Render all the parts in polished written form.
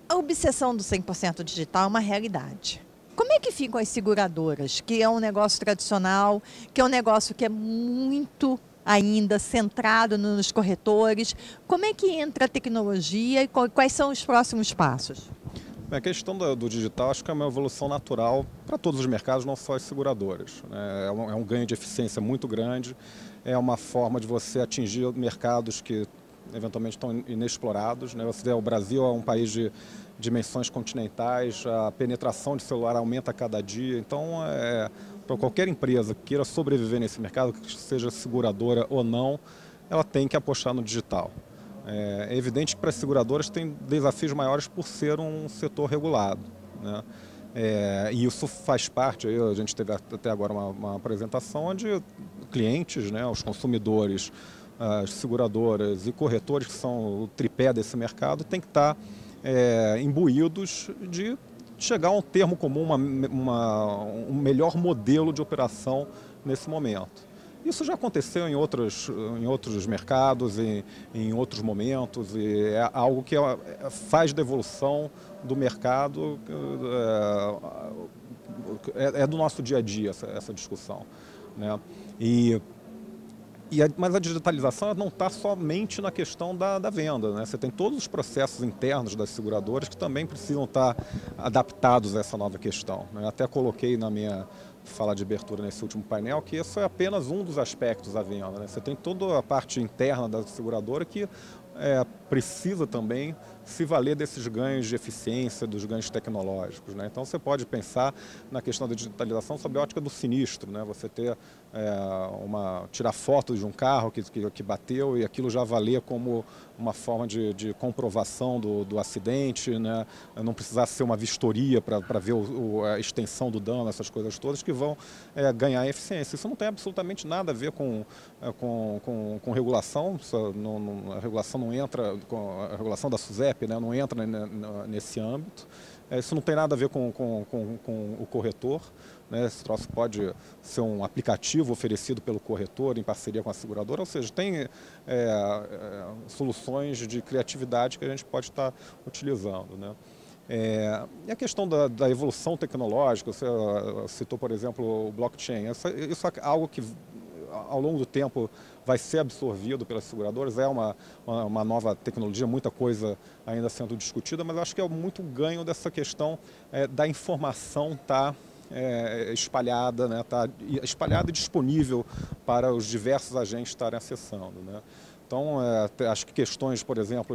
A obsessão do 100% digital é uma realidade. Como é que ficam as seguradoras, que é um negócio tradicional, que é um negócio que é muito ainda centrado nos corretores? Como é que entra a tecnologia e quais são os próximos passos? A questão do digital acho que é uma evolução natural para todos os mercados, não só as seguradoras, né? É um ganho de eficiência muito grande, é uma forma de você atingir mercados que eventualmente estão inexplorados, né? O Brasil é um país de dimensões continentais, a penetração de celular aumenta a cada dia, então para qualquer empresa que queira sobreviver nesse mercado, que seja seguradora ou não, ela tem que apostar no digital. É evidente que para as seguradoras tem desafios maiores por ser um setor regulado, né? E isso faz parte, aí a gente teve até agora uma apresentação onde clientes, né, os consumidores, as seguradoras e corretores, que são o tripé desse mercado, tem que estar imbuídos de chegar a um termo comum, um melhor modelo de operação nesse momento. Isso já aconteceu em outros mercados, em outros momentos, e é algo que faz da evolução do mercado, é do nosso dia a dia essa discussão, né? Mas a digitalização não está somente na questão da venda, né? Você tem todos os processos internos das seguradoras que também precisam estar adaptados a essa nova questão, né? Até coloquei na minha fala de abertura nesse último painel que isso é apenas um dos aspectos da venda, né? Você tem toda a parte interna da seguradora que precisa também se valer desses ganhos de eficiência, dos ganhos tecnológicos, né? Então você pode pensar na questão da digitalização sob a ótica do sinistro, né? Você ter tirar fotos de um carro que bateu e aquilo já valer como uma forma de comprovação do acidente, né? Não precisar ser uma vistoria para ver a extensão do dano, essas coisas todas que vão ganhar eficiência. Isso não tem absolutamente nada a ver com regulação, a regulação não entra, a regulação da SUSEP, né, não entra nesse âmbito. Isso não tem nada a ver com o corretor, né? Esse troço pode ser um aplicativo oferecido pelo corretor em parceria com a seguradora, ou seja, tem soluções de criatividade que a gente pode estar utilizando, né? E a questão da evolução tecnológica, você citou, por exemplo, o blockchain. Isso é algo que ao longo do tempo vai ser absorvido pelas seguradoras, é uma nova tecnologia, muita coisa ainda sendo discutida, mas eu acho que é muito ganho dessa questão da informação estar espalhada, né, tá espalhada e disponível para os diversos agentes estarem acessando, né? Então, acho que questões, por exemplo,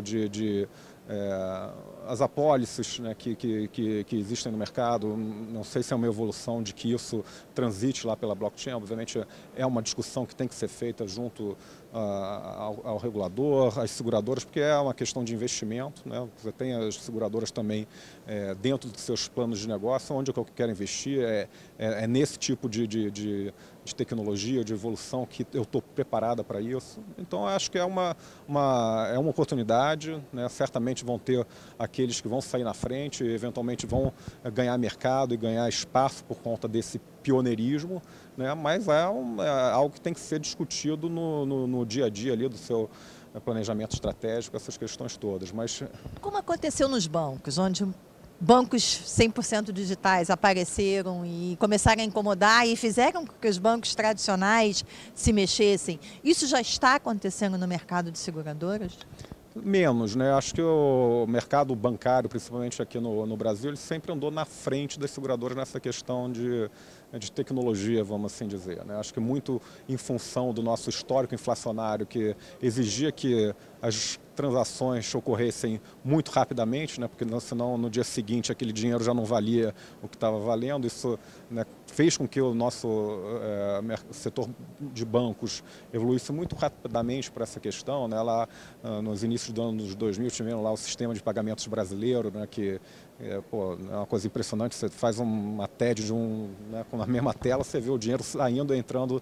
as apólices, né, que existem no mercado, não sei se é uma evolução de que isso transite lá pela blockchain, obviamente é uma discussão que tem que ser feita junto ao regulador, às seguradoras, porque é uma questão de investimento, né? Você tem as seguradoras também dentro dos seus planos de negócio, onde eu quero investir, é nesse tipo de tecnologia, de evolução que eu estou preparada para isso. Então, acho que é uma oportunidade, né? Certamente vão ter aqueles que vão sair na frente, eventualmente vão ganhar mercado e ganhar espaço por conta desse pioneirismo, né? Mas é algo que tem que ser discutido no dia a dia ali do seu planejamento estratégico, essas questões todas. Mas Como aconteceu nos bancos, onde bancos 100% digitais apareceram e começaram a incomodar e fizeram com que os bancos tradicionais se mexessem. Isso já está acontecendo no mercado de seguradoras? menos, né? Acho que o mercado bancário, principalmente aqui no Brasil, ele sempre andou na frente das seguradoras nessa questão de tecnologia, vamos assim dizer, né? Acho que muito em função do nosso histórico inflacionário, que exigia que as transações ocorressem muito rapidamente, né? Porque senão no dia seguinte aquele dinheiro já não valia o que estava valendo. Isso, né, fez com que o nosso setor de bancos evoluísse muito rapidamente para essa questão, né? Lá nos inícios dos anos 2000 tivemos lá o sistema de pagamentos brasileiro, né, que é uma coisa impressionante. Você faz uma TED né, com a mesma tela, você vê o dinheiro saindo e entrando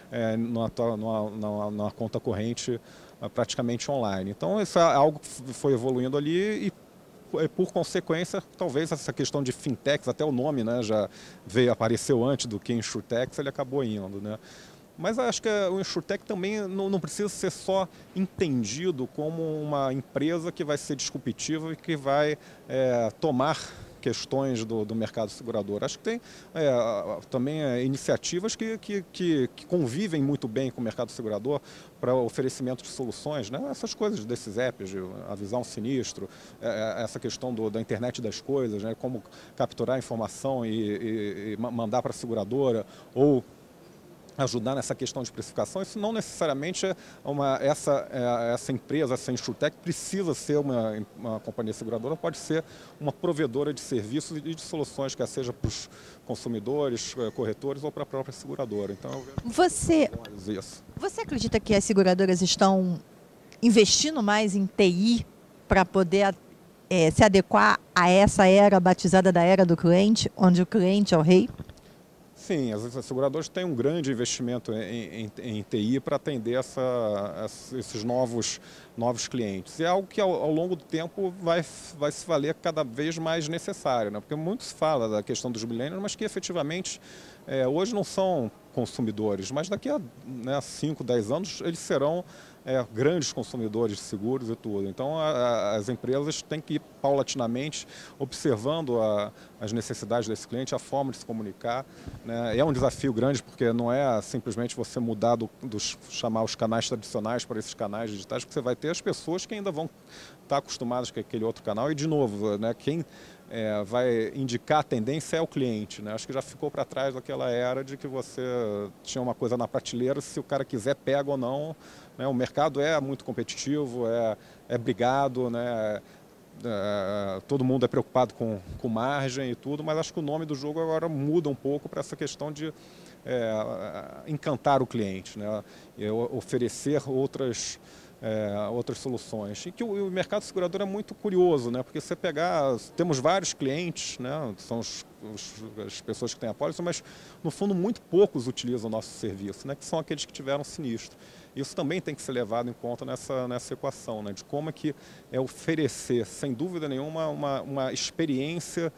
numa conta corrente praticamente online. Então isso é algo que foi evoluindo ali e por consequência, talvez essa questão de fintechs, até o nome, né, já apareceu antes do que insurtechs, ele acabou indo, né? Mas acho que o InsurTech também não precisa ser só entendido como uma empresa que vai ser disruptiva e que vai tomar questões do mercado segurador. Acho que tem também iniciativas que convivem muito bem com o mercado segurador para oferecimento de soluções, né? Essas coisas desses apps, de avisar um sinistro, essa questão da internet das coisas, né? Como capturar informação e mandar para a seguradora, ou ajudar nessa questão de precificação. Isso não necessariamente essa empresa, essa InsurTech, precisa ser uma companhia seguradora, pode ser uma provedora de serviços e de soluções, quer seja para os consumidores, corretores ou para a própria seguradora. Então, eu vejo Você acredita que as seguradoras estão investindo mais em TI para poder se adequar a essa era batizada da era do cliente, onde o cliente é o rei? Sim, as seguradoras têm um grande investimento em TI para atender esses novos clientes. E é algo que ao longo do tempo vai se valer cada vez mais necessário, né? Porque muito se fala da questão dos millennials, mas que efetivamente hoje não são consumidores, mas daqui a 5, 10 anos eles serão grandes consumidores de seguros e tudo. Então as empresas têm que ir paulatinamente observando as necessidades desse cliente, a forma de se comunicar, né? É um desafio grande porque não é simplesmente você mudar chamar os canais tradicionais para esses canais digitais, porque você vai ter as pessoas que ainda vão estar acostumadas com aquele outro canal e, de novo, né, quem vai indicar a tendência é o cliente, né? Acho que já ficou para trás daquela era de que você tinha uma coisa na prateleira, se o cara quiser pega ou não, né? O mercado é muito competitivo, é brigado, né? Todo mundo é preocupado com margem e tudo, mas acho que o nome do jogo agora muda um pouco para essa questão de encantar o cliente, né? E oferecer outras soluções. E que o mercado segurador é muito curioso, né? Porque você temos vários clientes, né? São as pessoas que têm a pólice, mas no fundo muito poucos utilizam o nosso serviço, né? Que são aqueles que tiveram sinistro. Isso também tem que ser levado em conta nessa equação, né? De como é que oferecer, sem dúvida nenhuma, uma experiência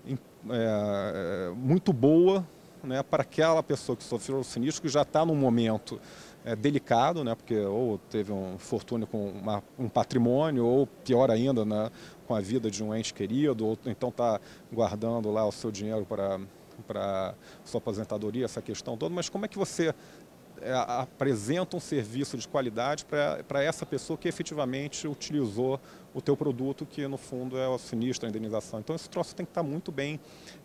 muito boa, né, para aquela pessoa que sofreu o sinistro, que já está num momento delicado, né, porque ou teve um infortúnio com um patrimônio, ou pior ainda, né, com a vida de um ente querido, ou então está guardando lá o seu dinheiro para sua aposentadoria, essa questão toda. Mas como é que você apresenta um serviço de qualidade para essa pessoa que efetivamente utilizou o teu produto, que no fundo é o sinistro, a indenização? Então esse troço tem que estar muito bem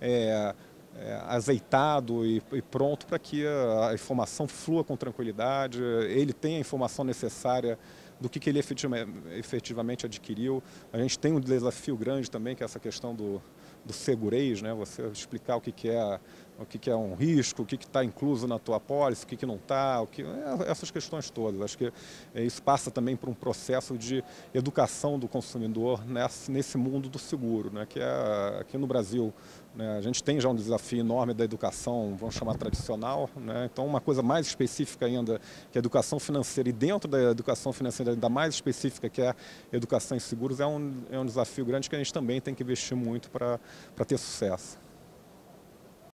azeitado e pronto para que a informação flua com tranquilidade, ele tenha a informação necessária do que ele efetivamente adquiriu. A gente tem um desafio grande também, que é essa questão do segurez, né? Você explicar o que é um risco, o que está incluso na tua apólice, o que não está, essas questões todas. Acho que isso passa também por um processo de educação do consumidor nesse mundo do seguro, né? Que aqui no Brasil, né, a gente tem já um desafio enorme da educação, vamos chamar tradicional, né? Então uma coisa mais específica ainda, que é a educação financeira, e dentro da educação financeira ainda mais específica, que é a educação em seguros, é um desafio grande que a gente também tem que investir muito para ter sucesso.